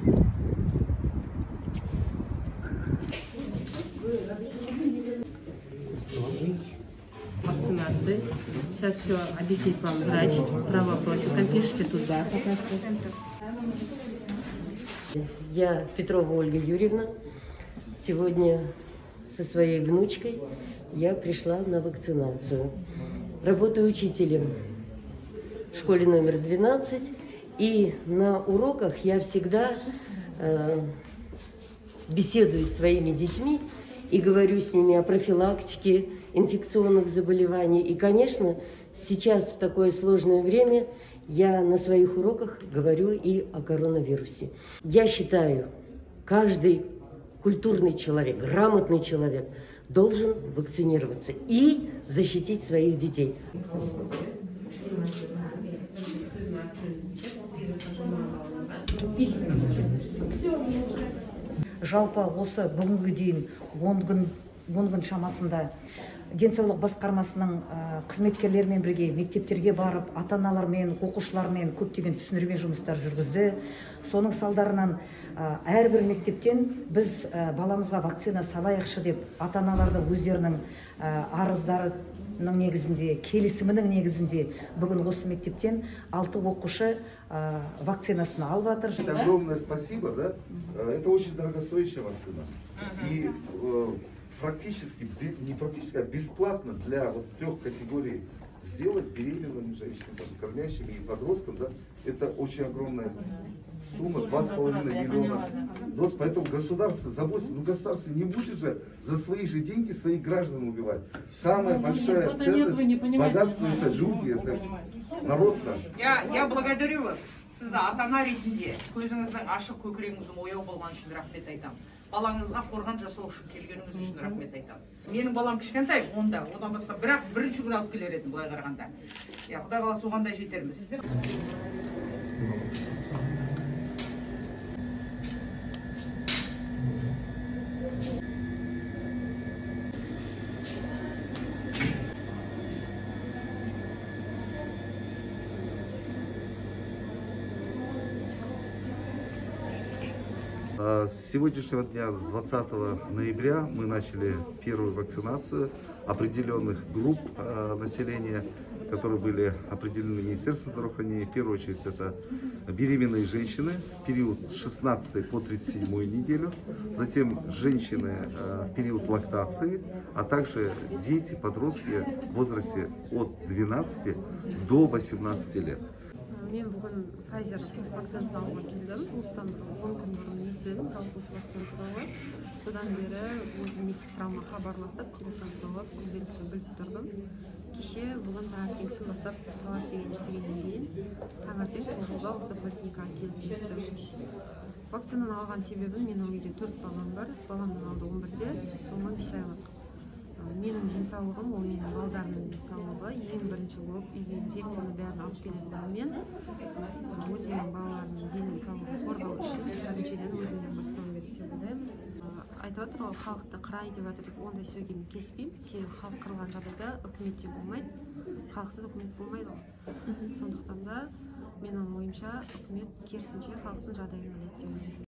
Вакцинации. Сейчас все объяснит вам врач. Про вопросы. Напишите туда. Я Петрова Ольга Юрьевна. Сегодня со своей внучкой я пришла на вакцинацию. Работаю учителем в школе номер 12. И на уроках я всегда беседую с своими детьми и говорю с ними о профилактике инфекционных заболеваний. И, конечно, сейчас в такое сложное время я на своих уроках говорю и о коронавирусе. Я считаю, каждый культурный человек, грамотный человек должен вакцинироваться и защитить своих детей. Жалпы осы бүгінгі дейін 10 күн шамасында денсаулық басқармасының қызметкерлерімен бірге мектептерге барып, ата-аналармен, оқушылармен көптеген түсіндірме жұмыстар жүргізді. Соның салдарынан әрбір мектептен біз баламызға вакцина салайықшы деп ата-аналардың өздерінің арыздарының негізінде, келісімінің негізінде бүгін осы мектептен 6 оқушы вакцинасын алып жатыр. Огромное спасибо, да? Это очень дорогостоящая вакцина. И практически, не практически, а бесплатно для вот 3 категорий сделать беременным женщинам, кормящим и подросткам, да? Это очень огромная сумма, 2,5 миллиона доз. Поэтому государство заботится, ну государство не будет же за свои же деньги своих граждан убивать. Самая большая ценность, богатство — это люди, это народ наш. Я благодарю вас. Сізді ата-ана ретінде көзіңіздің ашық, көкірегіңіздің ояу болған үшін рахмет айтамын. Балаңызға қорған жасау үшін келгеніңіз үшін рахмет айтамын. Менің балам кішкентай, одан басқа бірақ бірінші күн алып келер едім былай қарағанда. Құдай қаласа оған да жетерміз. С сегодняшнего дня, с 20 ноября, мы начали первую вакцинацию определенных групп населения, которые были определены Министерством здравоохранения. В первую очередь это беременные женщины в период с 16 по 37 неделю, затем женщины в период лактации, а также дети, подростки в возрасте от 12 до 18 лет. Мен бүгін Pfizer вакцинасын алуға келдім. Осыдан 10 күн бұрын естідім жалпы осы вакцина туралы. Содан бері өзім медсестрама хабарласып, телефон соғып, күнделікті біліп тұрдым. Кеше бүгін таңертеңгісін бастап салат деген естігеннен кейін таңертең оқуға осы поликлиникаға келіп жеттім. Вакцинаны алған себебім, менің үйде 4 балам бар. Баламның алды 11-де, соңы 5 айлық. Менің денсаулығым, ол менің балдарымның денсаулығы. Ең бірінші болып үйге инфекцияны бәрін алып келетініммен өзімнің балаларымның денсаулығын қорғау үшін біріншіден өзімнен бастау керек деп ойлаймын. Айтып жатыр ғой, халықты қырай деп жатыр деп, ондай сөзге мен келіспеймін. Себебі халық қырылған жағдайда үкімет те болмайды, халықсыз үкімет болмайды ғой. Сондықтан да менің ойымша үкімет керісінше халықтың жағдайын ойлайды деп ойлаймын.